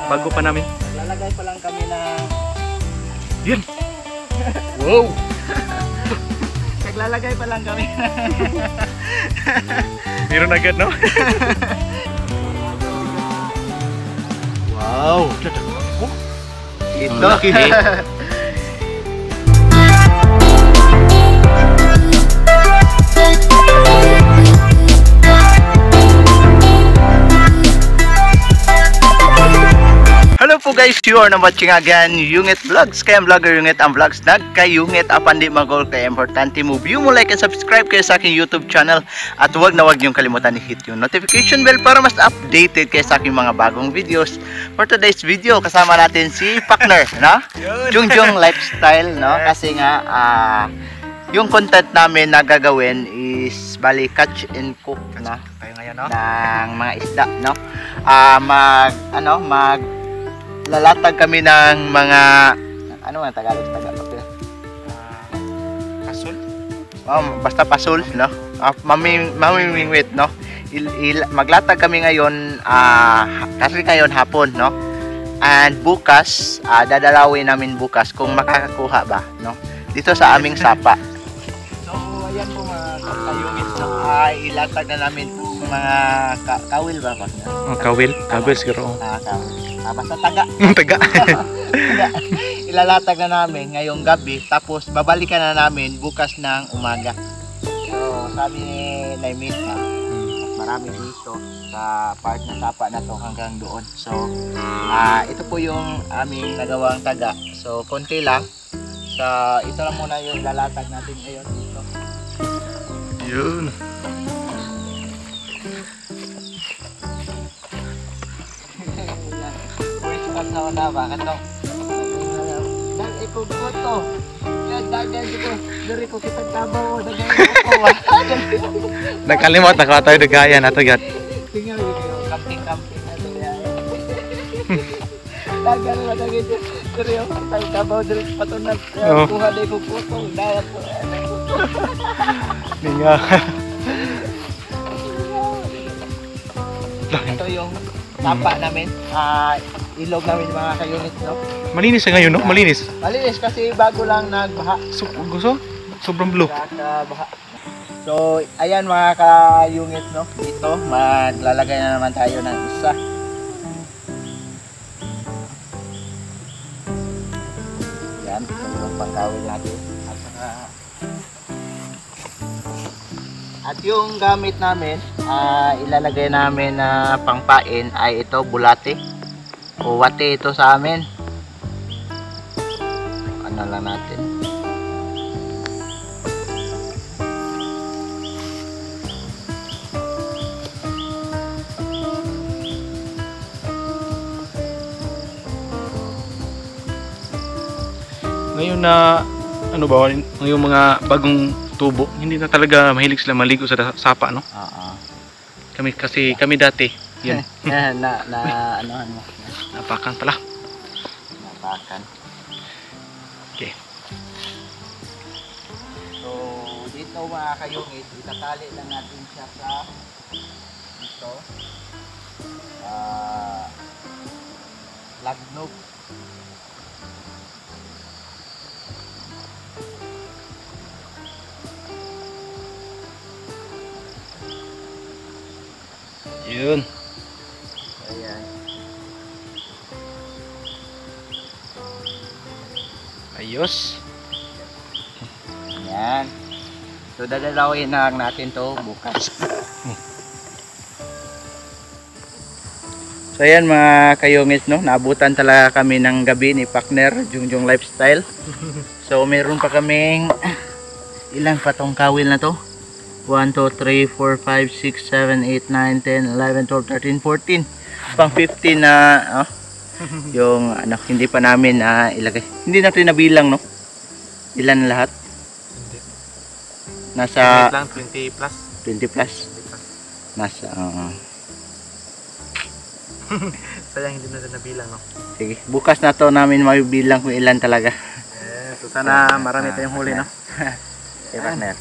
Bago pa namin. Lalagay pa lang kami na... Yan! Wow! Naglalagay pa lang kami. Meron agad, no? Wow! Ito. Laki. Hello po guys, you are now watching again Yungit Vlogs. Kaya ang vlogger Yungit ang vlogs nagkayungit apan di magol kaya importante mo view mo, like and subscribe kayo sa aking YouTube channel. At huwag na huwag niyong kalimutan i-hit yung notification bell para mas updated kayo sa aking mga bagong videos. For today's video, kasama natin si Pakner, no? Jungjung Lifestyle, no? Kasi nga yung content namin na gagawin is bali catch and cook na Tayo ngayon, no? ng mga isda, no? Lalatag kami ng mga ano nga Tagalog Pasul? basta pasul, no? Mamimingwit, no? Maglatag kami ngayon kasi ngayon hapon, no? And bukas dadalawin namin bukas kung makakakuha ba, no? Dito sa aming sapa. So ayan po mga kayungit, no? Ilatag na namin po mga kawil ba pa? Oh, kawil siguro. Kawil. Basta taga. Taga. Ilalatag na namin ngayong gabi, tapos babalikan na namin bukas ng umaga. So sabi ni Naimita, marami dito sa part ng sapa na to hanggang doon. So ito po yung aming nagawang taga. So konti lang. So ito lang muna yung lalatag natin ngayon dito. Yun. Sa na ba kanto dan iko to dagan dito diri ko kita tabaw dagan ko Nakalimot na tayo dagayan ato gat. tinggal dito camping ato ya dagan na dagan diri ko tayo tabaw diri patunad kuha dai ko putong dayat ko Ninga. ito yung tapa namin ilog namin mga kayunit, no? Malinis na ngayon, no? Malinis. Malinis kasi bago lang nagbaha. Gusto? Sobrang blue. Baha. So, ayan mga kayungit, no? Dito, maglalagay na naman tayo ng isa. Yan, ito yung pangkawil natin. At yung gamit namin, ilalagay namin na pangpain ay ito, bulate. O wate ito sa amin. Ano lang natin. Ngayon na ano ba, yung mga bagong tubo, hindi na talaga mahilig sila maligo sa sapa, no? Kami dati, yan. ano Napakan pala. Napakan. Okay. So, dito mga kayungit, itatali lang natin siya sa dito. Lagnog. Yun. Ayan. Ayos. Ayan. So dadalawin na lang natin to bukas. So ayan mga kayungit, no, naabutan talaga kami ng gabi ni Pakner, Jungjung Lifestyle. So meron pa kaming ilang patong kawil na to. 1, 2, 3, 4, 5, 6, 7, 8, 9, 10, 11, 12, 13, 14. Pang 15 na yung ano, hindi pa namin ilagay. Hindi natin nabilang, no? Ilan lahat? Hindi. Nasa lang 20 plus. 20 plus. Nasa Sayang hindi natin nabilang, no? sige, bukas na to namin mabibilang kung ilan talaga. So sana marami tayong huli, no? Okay, partner,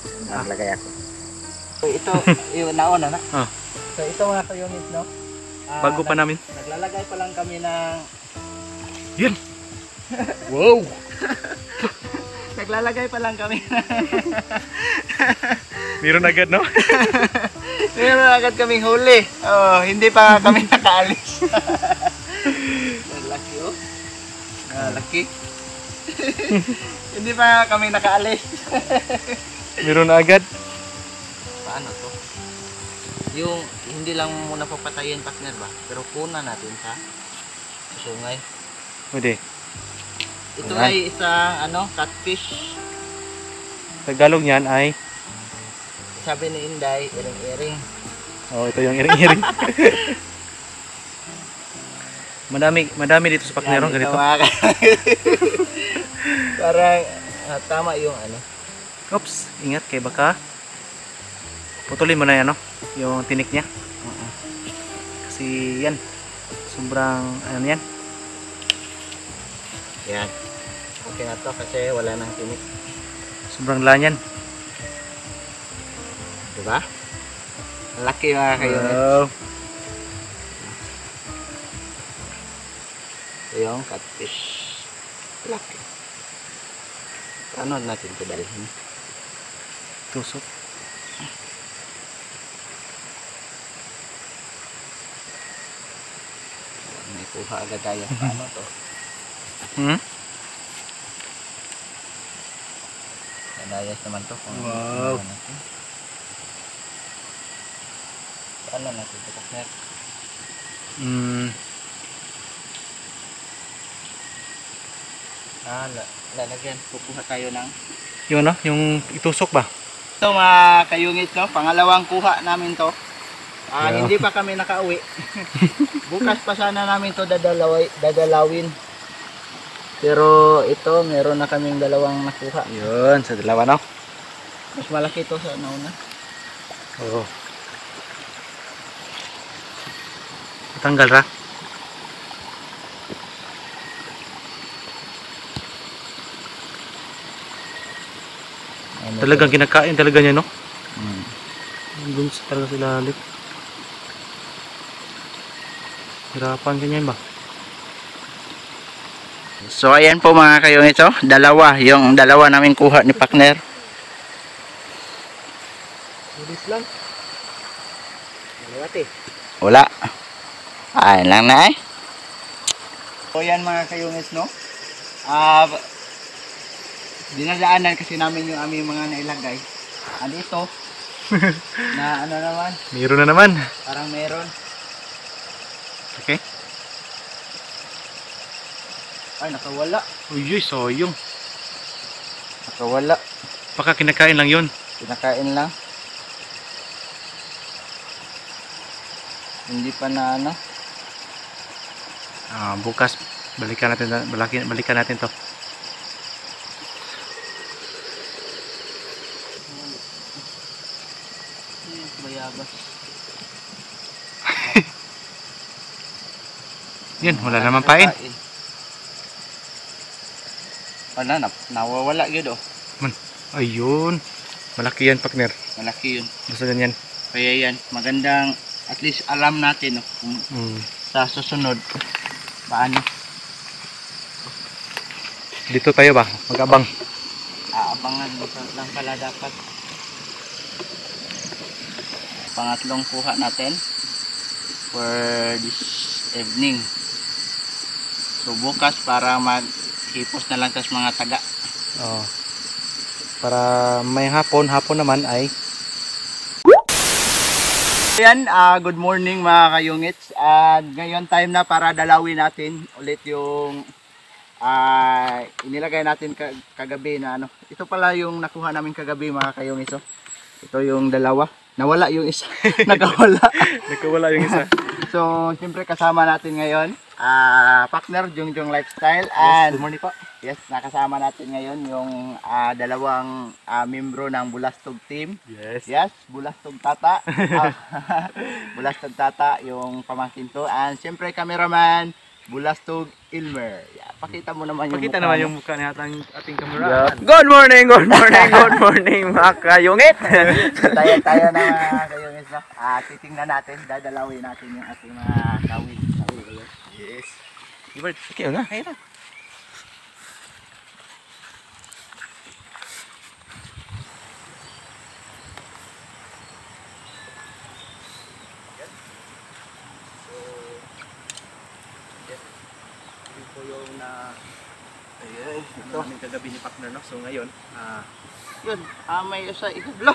maglagay ako. So ito, yung nauna na. So ito mga kayungit, no? Bago pa namin. Naglalagay pa lang kami ng... Yan! Wow! Naglalagay pa lang kami ng... Meron agad, no? Meron agad kaming huli. Oh, hindi pa kami nakaalis. Laki oh. Laki. Hindi pa kami nakaalis. Meron agad. Paano to? Yung hindi lang muna papatayin partner ba? Pero kuna natin sa sungay. Pwede. Ito Ayan. ay isang ano, catfish. Tagalog niyan ay... Sabi ni Inday, iring-iring. Oh, ito yung iring-iring. madami dito sa Paknero, Yan, ganito. ito, mga parang tama yung ano. Oops, ingat kay baka putulin mo na yan, no? Yung tinik niya. Kasi yan, sobrang ano yan. Yan. Okay na to kasi wala nang tinik. Sobrang lanyan. Diba? Laki mga kayunet. Wow. Ito yung catfish. Laki. Paano natin ito dalhin? Tusok. May kuha agad tayo. Paano to? Nadayas naman to. Wow. Paano natin ito partner? Lalagyan. Kukuha tayo ng... Yung ano? Yung itusok ba? Ito mga kayungit, no? Pangalawang kuha namin to. Yeah. Hindi pa kami nakauwi. Bukas pa sana namin to dadalawin. Pero ito, meron na kaming dalawang nakuha. Yun, sa dalawa, no? Mas malaki to sa nauna. Oo. Tanggal ra. Talagang kinakain talaga niya, no? Doon talaga sila lalim. Hirapan ganyan ba? So ayan po mga kayungit, oh. Yung dalawa namin kuha ni partner. Bilis lang. Malawati. Wala. Ayan lang na eh. So yan mga kayungit, no? Dinadaanan kasi namin yung aming mga nailagay. Andito. Na ano naman, Meron na naman. parang meron. Okay. Ay, nakawala. Uy, sayang. Nakawala. Baka kinakain lang yun. Kinakain lang. Hindi pa na ano. Bukas balikan natin to. Bayabas. Yan, wala naman pain. Wala na, nawawala yun oh. Ayun. Malaki yan, partner. Malaki yun. Basta ganyan. Kaya yan, magandang at least alam natin oh, kung sa susunod paano. Dito tayo ba? Mag-abang. Aabangan mo lang pala dapat. Pangatlong kuha natin for this evening. So bukas para maghipos na lang sa mga taga. Oh. Para may hapon naman ay Ayan, good morning mga kayungits. Ngayon time na para dalawin natin ulit yung inilagay natin kagabi na ano. Ito pala yung nakuha namin kagabi mga kayungits. Oh. Ito yung dalawa. Nawala yung isa. Nakawala. nakawala yung isa. So, siyempre kasama natin ngayon partner Jungjung Lifestyle and Good morning po. yes, nakasama natin ngayon yung dalawang membro ng Bulastog team. Yes. Yes, Bulastog Tata. Bulastog Tata yung pamangkin to. And siyempre cameraman Bulastog Ilmer. Yeah, pakita mo naman yung Pakita mukha naman mo. yung mukha ni ating kamera. Good morning mga kayungit. Tayo na mga kayungis na. titingnan natin, dadalawin natin yung ating mga kawil. Yes. Ibert, okay na. Ayun na. Yun po yung ito aming kagabi ni partner, no? So ngayon, Yun, may isa ikablo.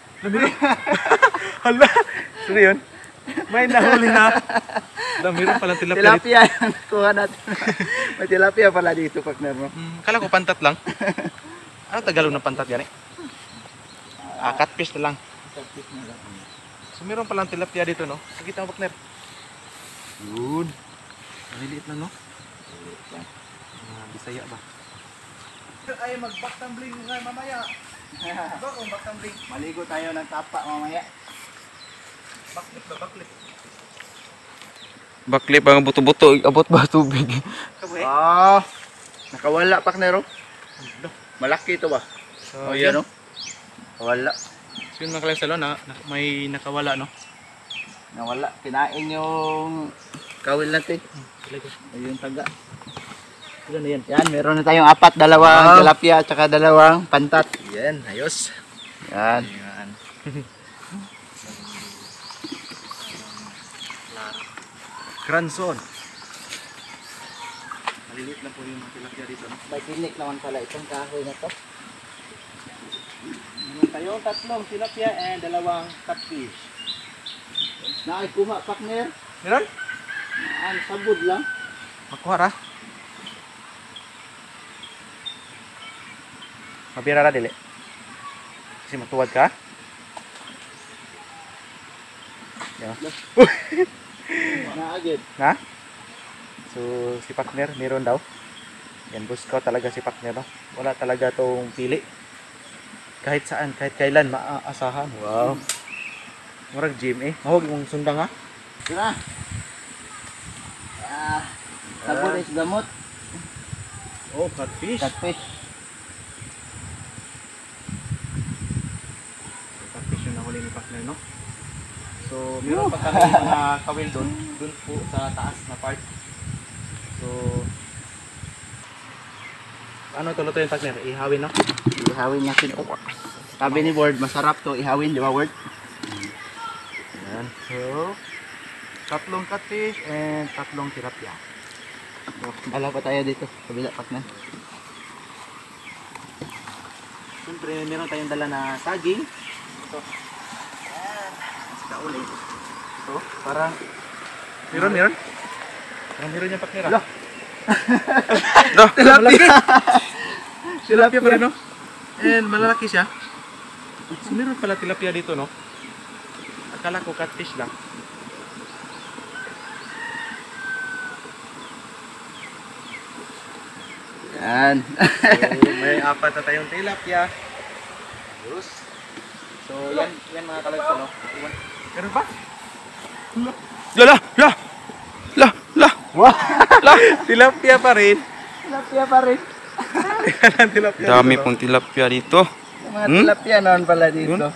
hala, sino yun? May nahuli na. Meron palang tilapia dito. Tilapia yan, kuha natin. May tilapia pala dito, partner mo. Kala ko pantat lang. Ano Tagalog ng pantat yan eh? Catfish na lang. So meron palang tilapia dito, no? Nakita mo, partner? Yun. Maliliit lang, no? Bisaya ba? Ay, mag-backtumbling nga mamaya. Ba kung backtumbling? Maligo tayo ng tapa mamaya. Backlit ba? Backlit. Baklip ang buto-buto, abot ba tubig? Nakawala, partner. Malaki ito ba? So, Yan, no? Wala. So yun mga kalasalo, may nakawala, no? Nawala. Kinain yung kawil natin. Talaga. Ayun taga. Ilan na yan? Yan, meron na tayong apat. Dalawang tilapia at saka dalawang pantat. Yan, ayos. Yan. Yan. Granson. Maliliit lang po yung mga tilapia dito, no? May tinik naman pala itong kahoy na to. Meron tayong tatlong tilapia and dalawang catfish. Naikuha, partner. Meron? Ang sabod lang. Makuha ra. Mabira ra dili. Kasi matuwad ka. Yan. Naagid. Na? So, si partner, meron daw. Yan, Boy Scout talaga si partner, no? Wala talaga tong pili. Kahit saan, kahit kailan, maaasahan. Wow. Murag gym eh. Mahog mong sundang ha. Tira. Sabod is gamot. Oh, catfish. Catfish. Catfish yung nahuli ni partner, no? So, meron pa kami mga kawil doon po sa taas na part. So, ano ito luto yung partner? Ihawin, no? Ihawin natin. Sabi ni Ward, masarap to ihawin, di ba Ward? Yan. So, tatlong catfish and tatlong tilapia. So, dala pa tayo dito. Kabila partner. Siyempre, meron tayong dala na saging. Ito. Kauli. Ito, parang meron. Parang meron yung partner. Lo. Tilapia. Tilapia pa rin, no? And malalaki siya. So, meron pala tilapia dito, no? Akala ko catfish lang. Yan. So, may apat na tayong tilapia. Ayos. So, yan mga kalagsa, no? Meron pa? La. Wow. Tilapia pa rin. Tilapia pa rin. Tilapia Dami dito, no? pong tilapia dito. Yung mga tilapia naman pala dito. Yun.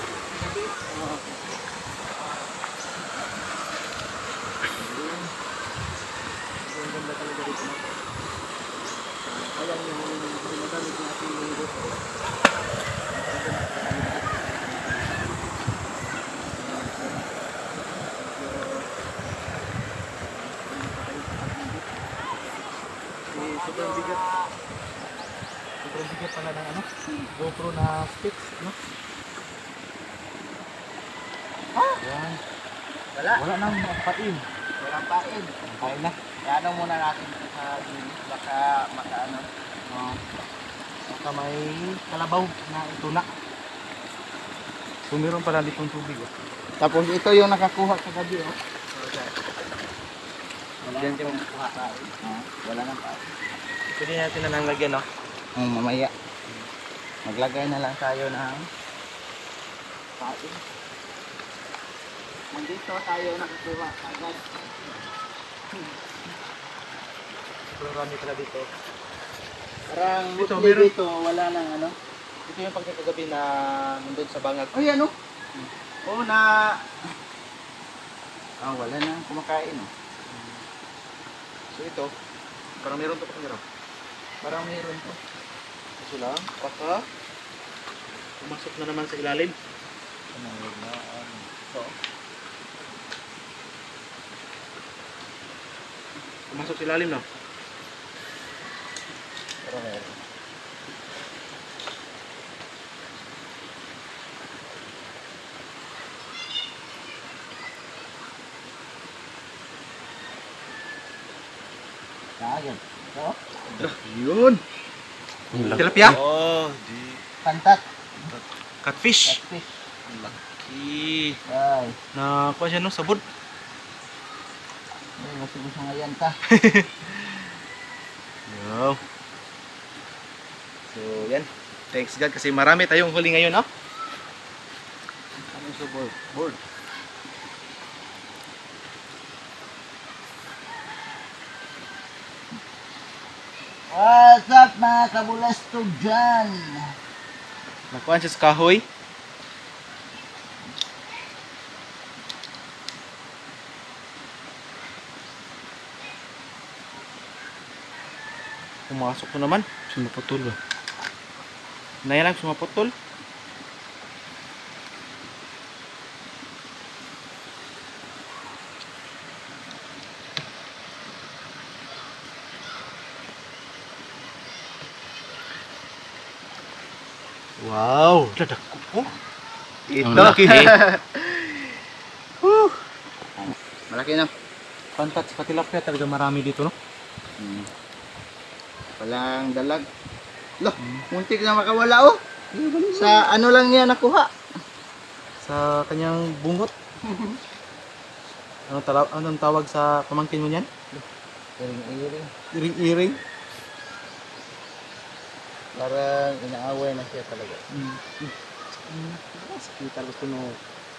Sobrang bigat. Sobrang bigat pala ng ano? GoPro na sticks, no? Yan. Wala nang pain. Walang pain. Kain na. Ano muna natin sa gilid. Baka makaano. Baka may kalabaw na tuna. So meron pala ditong tubig. Oh. Tapos ito yung nakakuha sa gabi. Oh. Wala Yan nang yung kuha pain. Wala nang pain. Pwede natin na lang lagyan, no? Mamaya. Maglagay na lang tayo ng pain. Nandito tayo nakakuha agad. Sobrang rami pala dito. Parang Dito, mostly meron- dito wala nang ano. Ito yung pagkakagabi na nandun sa bangag. Ay ano? Oo na. Wala na kumakain. Oh. So ito, parang meron to pa kamera. Parang meron to. Ito lang, baka pumasok na naman sa ilalim. So, pumasok sa ilalim na. Pero meron. Yan. So, Yun. Ang laki. Tilapia? Oh, di. pantat. Catfish. Catfish. Ang laki. Ay. Na kuha siya no, sabon. Ay, gusto ngayon ka. Wow. So, yan. Thanks God kasi marami tayong huli ngayon, no? Ano sa board? Board. What's up mga kabulastog dyan? Nakuha siya sa kahoy. Pumasok na naman. Sumaputol ba? Naya lang sumaputol. Wow, dadak ko po. Ito. Ang laki. Whew. Malaki na. Pantat sa tilapia talaga marami dito, no? Walang dalag. Loh, muntik na makawala oh. Sa ano lang niya nakuha. Sa kanyang bungot. Anong tawag sa pamangkin mo niyan? Iring-iring. Iring-iring. Parang inaaway na siya talaga. Kita gusto no.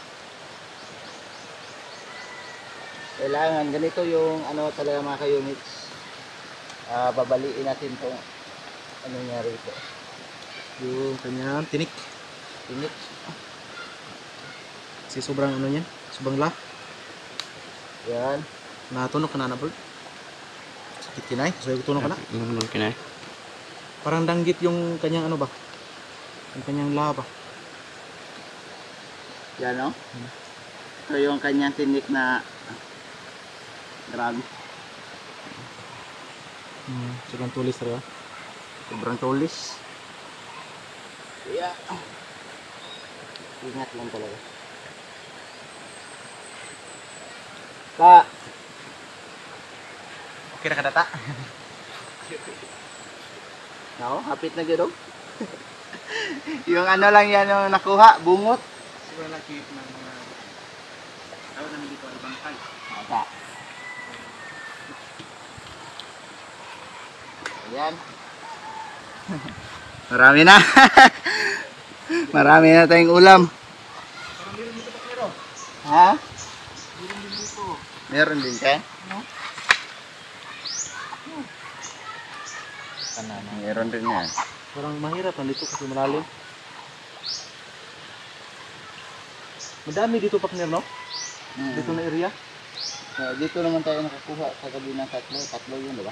Kailangan ganito yung ano talaga mga ka-units. Babaliin natin tong ano niya rito. Yung kanyang tinik. Tinik. Kasi sobrang ano niyan. Sobrang la. Yan. Natunog ka na bird. Sakit kinay. So yung tunog ka na. Ang laki na. Parang danggit yung kanyang ano ba? Yung kanyang la ba? Yan oh. Ito yung kanyang tinik na grabe. Sobrang tulis talaga. Sobrang tulis. Yeah. Ingat lang talaga. Pa. Okay na kadata. Nako, hapit na gano'n. Yung ano lang yan yung nakuha, bungot. Sobrang laki ng mga tawag namin dito ay bangkay. Ata. Ayan. Marami na. Marami na tayong ulam. Parang meron dito pa pero. Ha? Meron din dito. Meron din ka? Meron din yan. Parang mahirap nandito kasi malalim. Madami dito partner, no? Dito na area. Dito naman tayo nakakuha sa gabi ng tatlo. Tatlo yun, diba?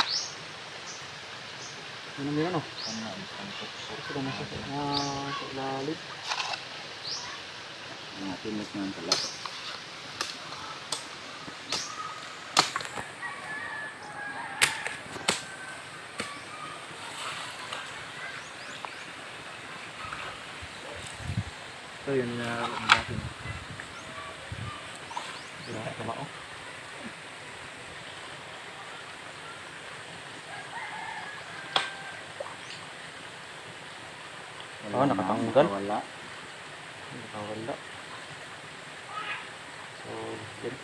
Ano meron, no? Ito na sa ilalim. Mga tinik naman talaga. Ito yun na natin. Kamao. Nakatanggal. Wala. Nakawala. So, yun.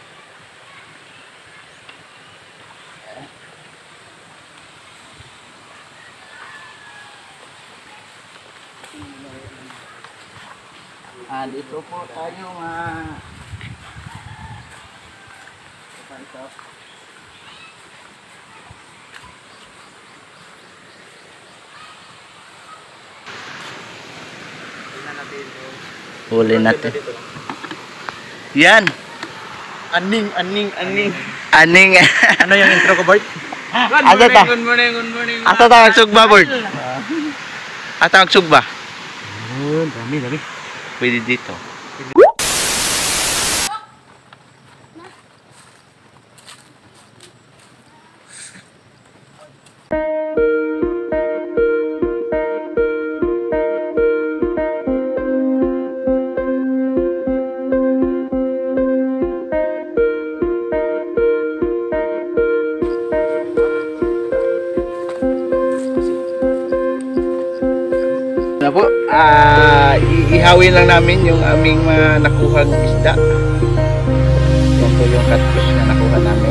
Dito po tayo ito. Tingnan natin yung Huli natin. Yan. Aning. Aning. Ano yung intro ko, Bart? Asa ta? Good morning. Asa ta magsugba, Bert? Asa magsugba? Dami. Pwede dito. Na po, ihawin lang namin yung aming mga nakuhang isda. Yan po yung catfish na nakuha namin.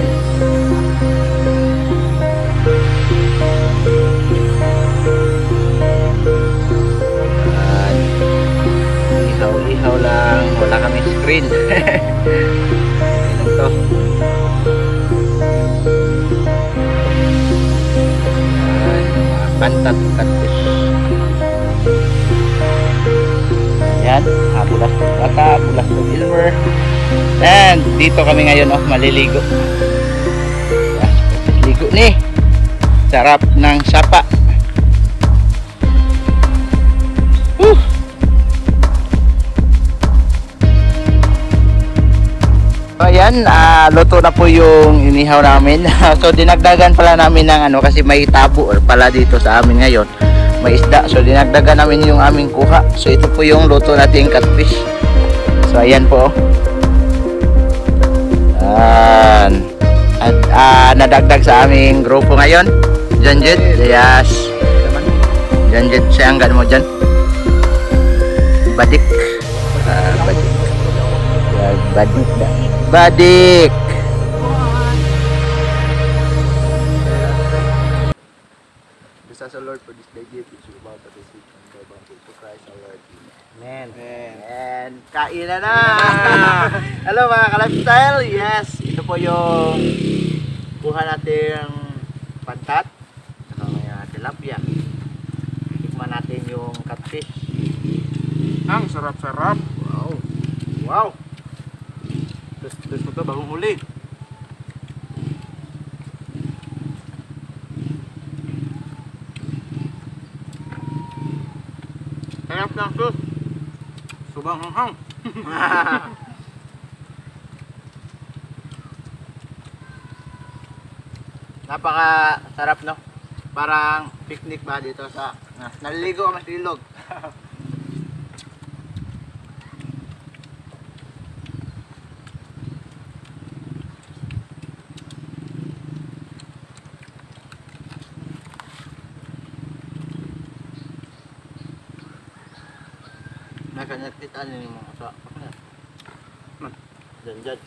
Ihaw lang, wala kami screen. Yan to. Yan, mga pantat catfish. Yan, bulas ng bata, bulas ng silver. And dito kami ngayon, maliligo. Yan, ligo ni. Sarap ng sapa. Ayan, luto na po yung inihaw namin. So dinagdagan pala namin ng kasi may tabo pala dito sa amin ngayon. May isda, so dinagdagan namin yung aming kuha. So ito po yung luto nating catfish. So ayan po. At nadagdag sa aming grupo ngayon. Janjet, yes. Janjet, sayanggan mo dyan. Badik. Badik. Badik. Badik. Bless us, O Lord, for this day gift which you about to receive from the abundance of Christ our Lord. Amen. And kain na! Hello mga ka-lifestyle. Yes, ito po yung kuha nating pantat. Saka may tilapia. Tikman natin yung catfish. Ang sarap-sarap. Wow! Terus mo to, bagong huli. Sarap ng sus. Subang hanghang. Napaka sarap, no? Parang picnic ba dito sa naliligo ang ilog. Nakanakitaan niyo yung mga sa dyan.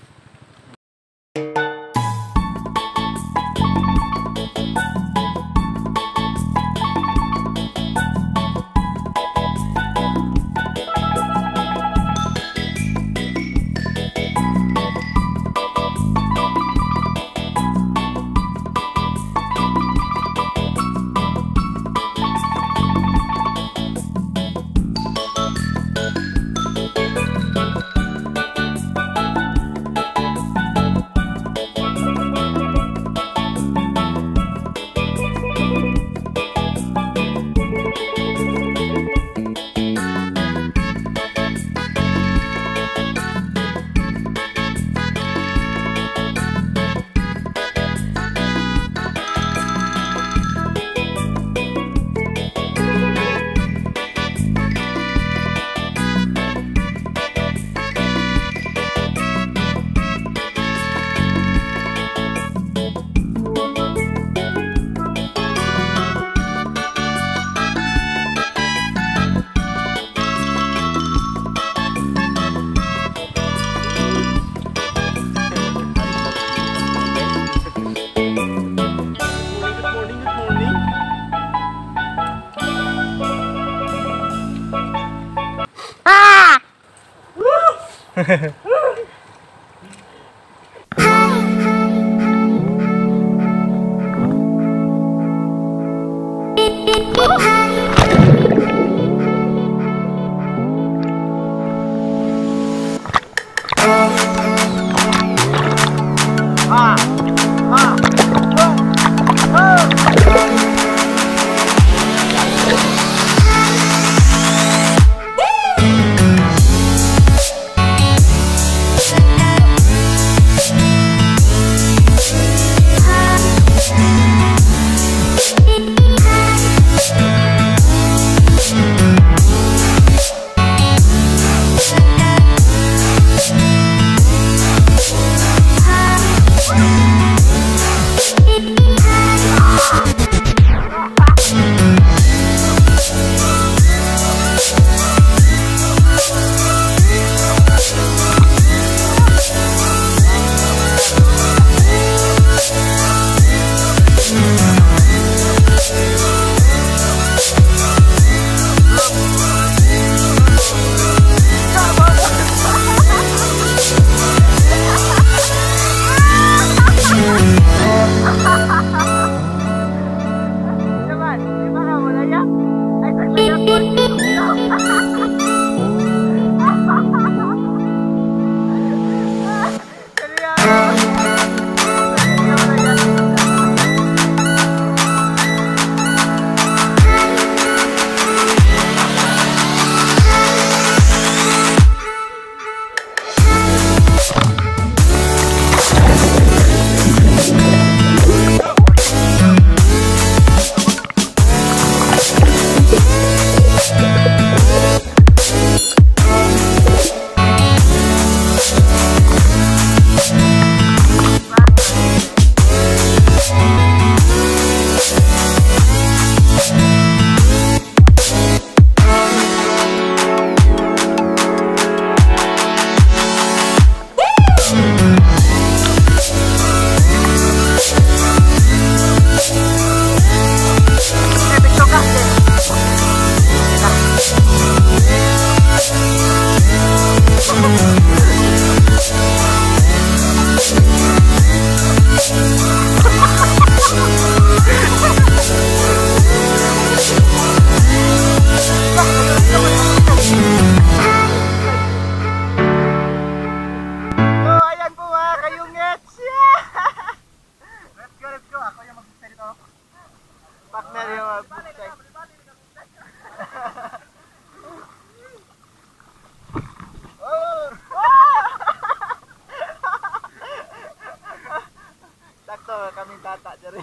yung tata dyan.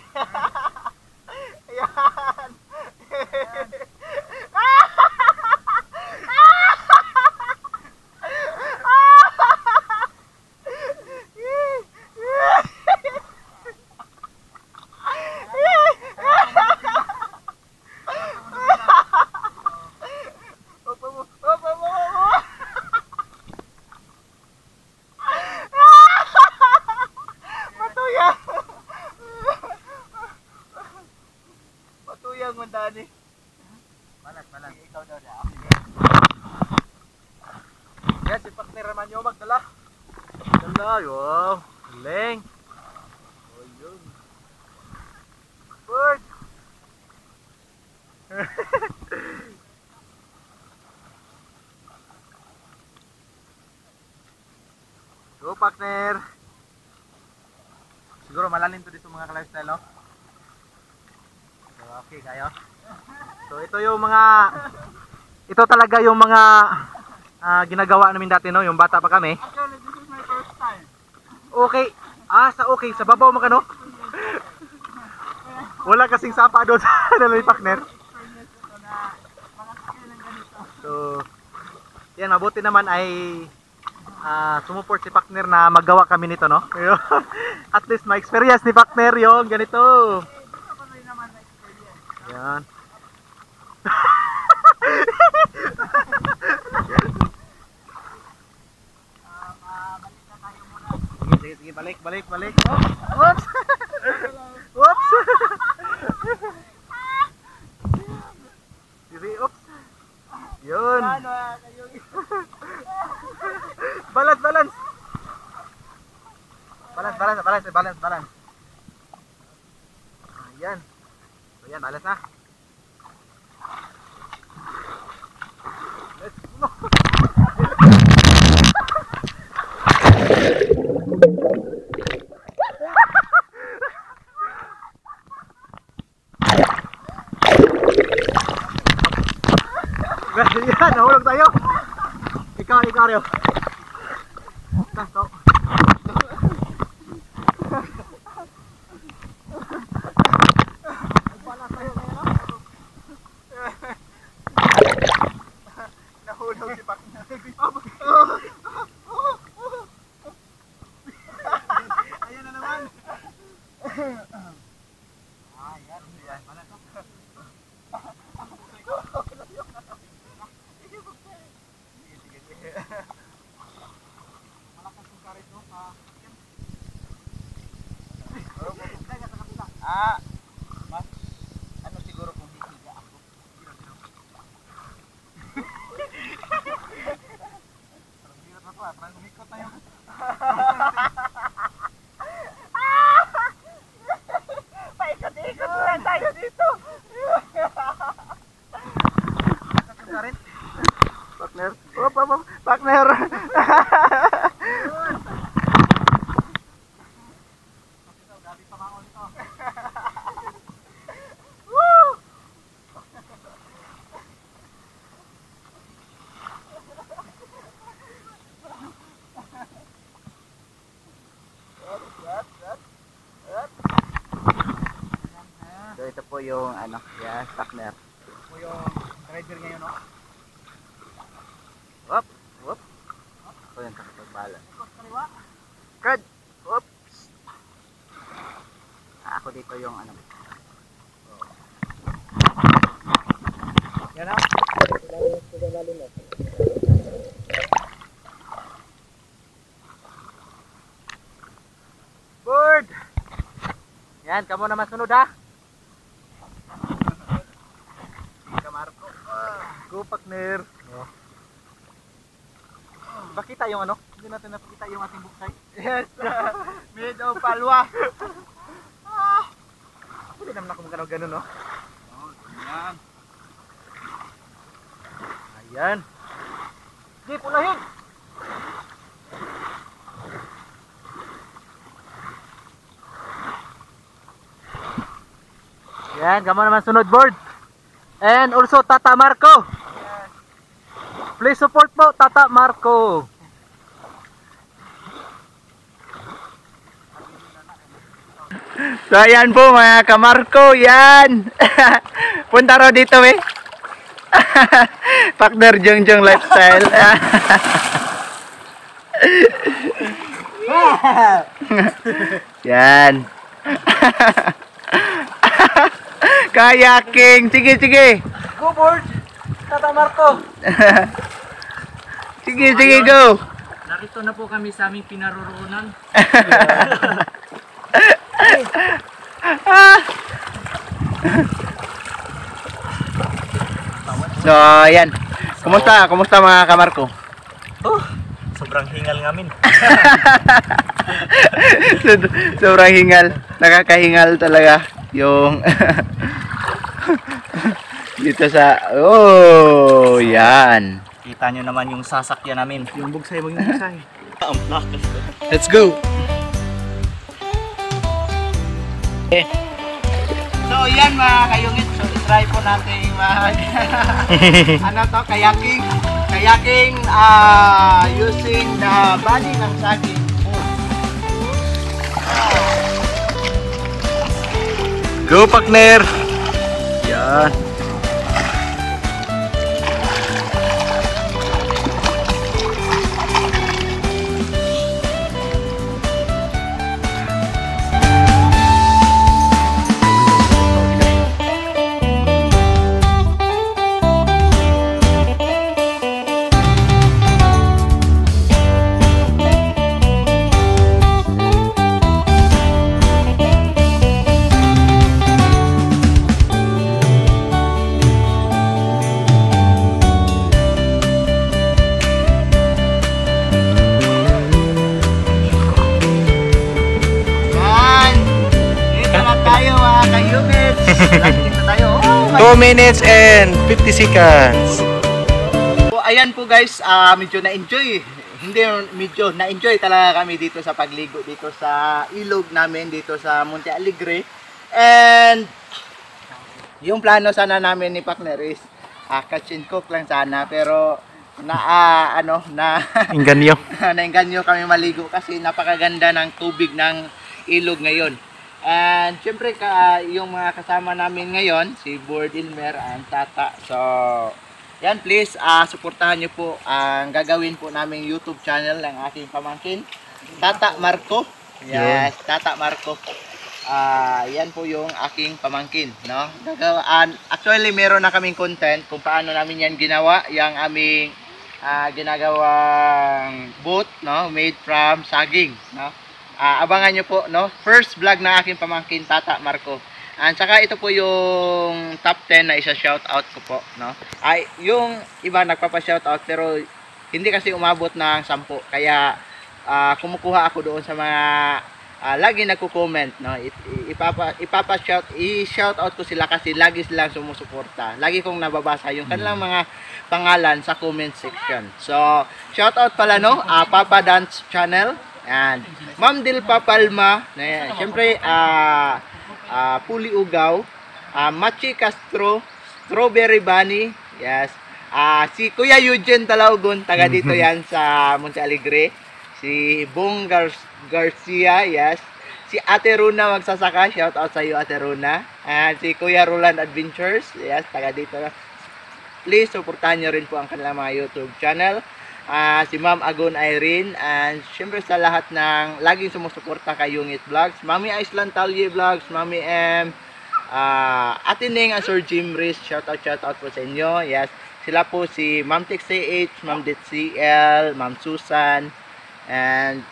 Ayan. Matuyang mandani. Balas. Ikaw daw na. Yes, si partner naman yung magdala. Dala, wow. Leng. Oh, yun. Bird. Go, partner. Siguro malalim to dito mga ka-lifestyle, no? So, okay kayo. So ito yung mga ito talaga yung mga ginagawa namin dati, no, yung bata pa kami. Actually, this is my first time. Okay. Okay, sa babaw mo ka, no? Wala kasing sapa doon sa nalay partner. Experience ko na mga skill ng ganito. So yan, mabuti naman ay sumuport si partner na magawa kami nito, no? At least may experience ni partner yung ganito. Ito pa rin naman na experience. Yan. Balik na tayo muna. Sige, balik. Oops! Oops! Sige, oops! Yun! Ano kayo? Balance! Ayan. So yan, balance na. Let's go! Yan, nahulog tayo. Ikaw, Rio. Go. Nahulog si partner. Ayan na naman. Ayan. Mas ano siguro kung hihiga ako. Parang hirap na to, parang umikot na yun. Paikot-ikot lang tayo dito. Partner. Partner. So ito po yung partner. Ito po yung driver ngayon, no? Whoop. So yan, pagbalan. Ikot kaliwa. Good. Oops. Ako dito yung ano. Yan na. Bird. Yan, kamu naman sunod, ha. Kamarko. Go, partner. Pakita yung ano? Hindi natin napakita yung ating buksay. Yes. Made of palwa. Hindi naman ako magkano-gano, no? Yan. Ayan. Di, punahin! Yan, kamo naman sunod, board. And also Tata Marco. Please support po Tata Marco. So ayan po mga kamarko, yan. Punta raw dito eh. Partner Jongjong Lifestyle. Yan. Kayaking. Sige, sige. Go board! Tata Marco! Sige, sige, go. Narito na po kami sa aming pinaroroonan. So, ayan. Kumusta? Kumusta mga kamarko? Sobrang hingal ngamin. Sobrang hingal. Nakakahingal talaga yung dito sa yan. Kita nyo naman yung sasakyan namin. Yung bugsay, yung bugsay. Ang plakas. Let's go. So yan mga kayungit, so try po natin mag ano to, kayaking using the body ng saging. Go partner. Yan. Dito tayo. 2 minutes and 50 seconds. So, ayan po guys, medyo na-enjoy. Hindi medyo na-enjoy talaga kami dito sa pagligo dito sa ilog namin dito sa Monte Alegre. And yung plano sana namin ni partner is catch and cook lang sana, pero Inganyo. nainganyo kami maligo kasi napakaganda ng tubig ng ilog ngayon. And syempre yung mga kasama namin ngayon, si Board Ilmer and Tata. So, yan please, suportahan nyo po ang gagawin po naming YouTube channel ng aking pamangkin, Tata Marco. Yes, Tata Marco. Yan po yung aking pamangkin, no? Actually, meron na kaming content kung paano namin yan ginawa, yung aming ginagawang boat, no? Made from saging, no? Abangan nyo po, no? First vlog na aking pamangkin, Tata Marco. And saka ito po yung top 10 na isa-shoutout ko po, no? Yung iba nagpapa-shoutout pero hindi kasi umabot ng 10. Kaya kumukuha ako doon sa mga lagi nagko-comment, no? I-shoutout ko sila kasi lagi silang sumusuporta. Lagi kong nababasa yung kanilang mga pangalan sa comment section. So, shoutout pala, no? Papa Dance Channel. And Ma'am Del Papalma, siyempre Puli Ugaw, Machi Castro, Strawberry Bunny, yes. Si Kuya Eugene Talaugon, taga dito yan sa Monte Alegre. Si Bong Garcia, yes. Si Ate Runa Magsasaka, shout out sa iyo Ate Runa. And si Kuya Roland Adventures, yes, taga dito. Please suportahan niyo rin po ang kanilang mga YouTube channel. Si Ma'am Agon Irene, and syempre sa lahat ng laging sumusuporta kay Yungit Vlogs, Mami Iceland Talye Vlogs, Mami M, Ate Ning and Sir Jim Riz, shout out po sa inyo. Yes, sila po si Ma'am Tex CH, Ma'am Det CL, Ma'am Susan, and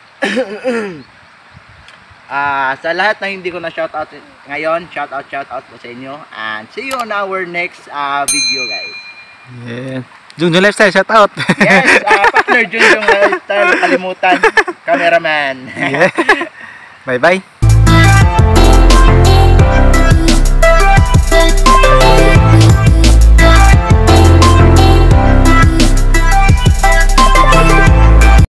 sa lahat na hindi ko na shout out ngayon, shout out po sa inyo, and see you on our next video guys. Yeah. Jongjong Lifestyle, shout out. Yes, partner Jongjong Lifestyle, kalimutan, cameraman. Yeah. Bye-bye.